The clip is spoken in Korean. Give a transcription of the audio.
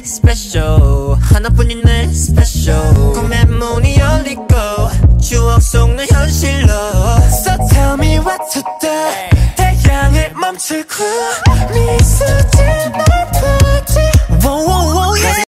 special 하나뿐인 내 special 꿈의 문이 열리고 추억 속 내 현실로 So tell me what to do 태양을 멈추고 미소 짓는